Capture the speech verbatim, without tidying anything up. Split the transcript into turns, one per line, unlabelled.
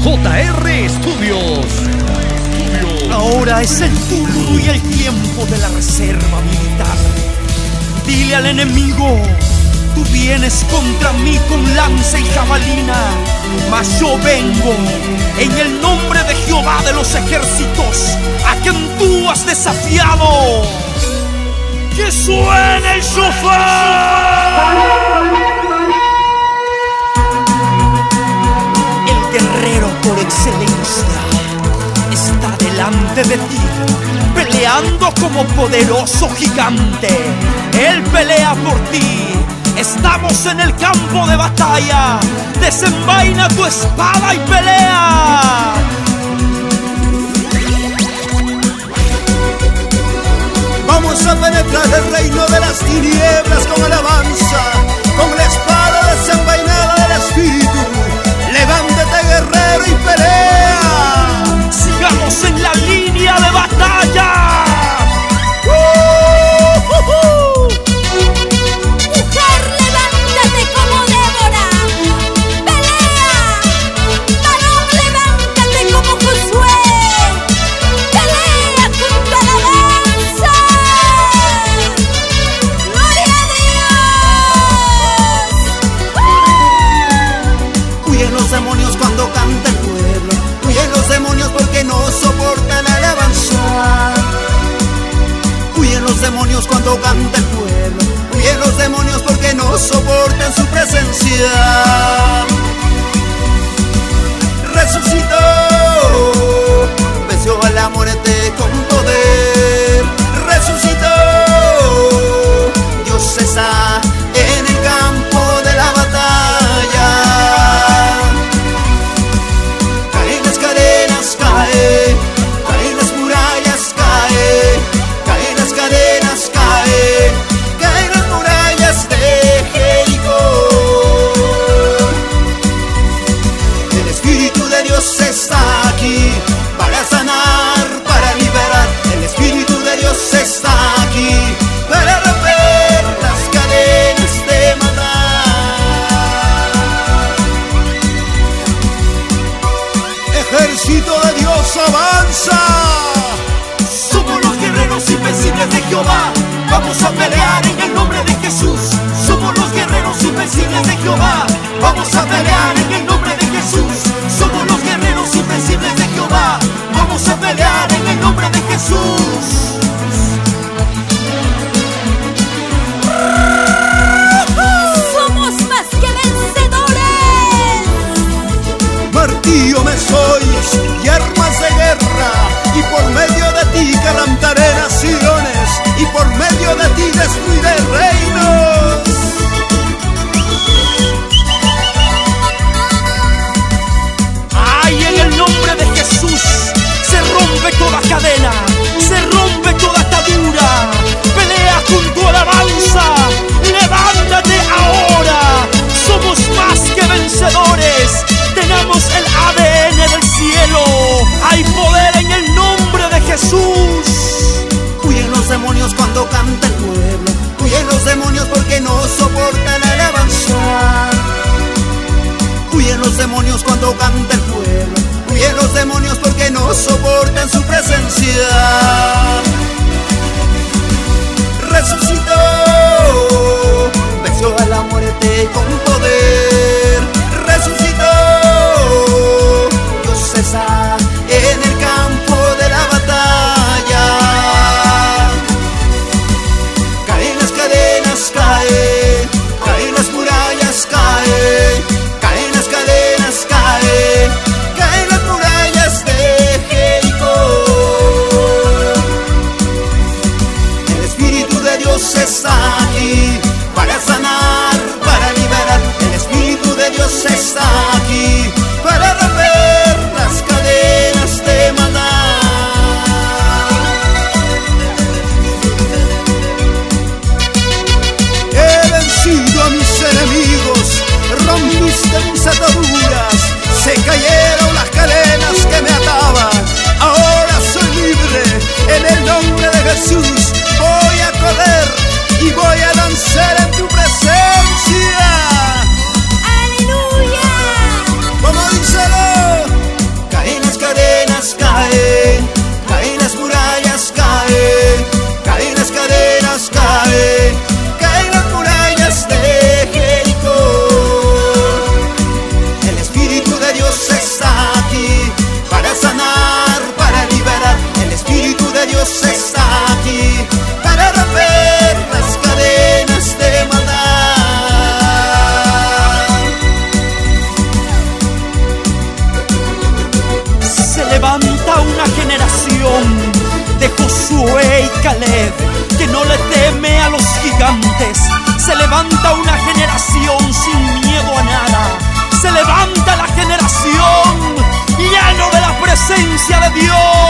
J R Studios.
Ahora es el turno y el tiempo de la reserva militar. Dile al enemigo: tú vienes contra mí con lanza y jabalina, mas yo vengo en el nombre de Jehová de los ejércitos, a quien tú has desafiado. ¡Que suene el shofar! El guerrero por excelencia está delante de ti, peleando como poderoso gigante. Él pelea por ti. Estamos en el campo de batalla. Desenvaina tu espada y pelea.
Vamos a penetrar el reino de las tinieblas con alabanza, con la espada desenvainada del Espíritu. Levántate, guerrero, y pelea.
Sigamos en la línea de batalla.
¡Uh, uh, uh! Mujer, levántate como Débora. Pelea. Varón, levántate como Josué. Pelea con tu alabanza. ¡Gloria a Dios! ¡Uh!
Huyen los demonios cuando canta el pueblo. Huyen los demonios porque no soportan alabanza. Huyen los demonios cuando canta el pueblo. Huyen los demonios porque no soportan su presencia. Resucitó, venció a la muerte con poder. Resucitó, Dios está en el campo de la batalla. Caen las cadenas, cae, caen las murallas, cae, caen las cadenas, cae, caen las murallas de Jericó. El Espíritu de Dios está aquí para sanar, para liberar. El Espíritu de Dios está aquí para romper las cadenas de matar. Ejército de Dios, avanza.
Somos los guerreros invencibles de Jehová. Vamos a pelear en el nombre de Jesús. Somos los guerreros invencibles de Jehová. Vamos a pelear en el nombre de Jesús. Somos los guerreros invencibles de Jehová. Vamos a pelear en el nombre de Jesús.
Somos más que vencedores.
Martillo me sois y armas de guerra, y por medio de ti quebrantaré naciones, y por medio de ti destruiré reinos.
Ay, en el nombre de Jesús se rompe toda cadena, se rompe toda atadura. Pelea con tu alabanza. Levántate ahora. Somos más que vencedores. Tenemos el A D N del cielo. Hay poder en el nombre de Jesús.
Huyen los demonios cuando canta el pueblo. Huyen los demonios porque no soportan la alabanza. Huyen los demonios cuando canta el pueblo. Huyen los demonios porque no soportan su presencia. Resucitó, venció a la muerte con poder. Resucitó, Dios está en el campo de la batalla. Caen las cadenas, cae, caen las murallas, cae, caen las cadenas, cae, caen las murallas de Jericó. El Espíritu de Dios está aquí para sanar, para liberar. El
Caleb, que no le teme a los gigantes. Se levanta una generación sin miedo a nada. Se levanta la generación lleno de la presencia de Dios.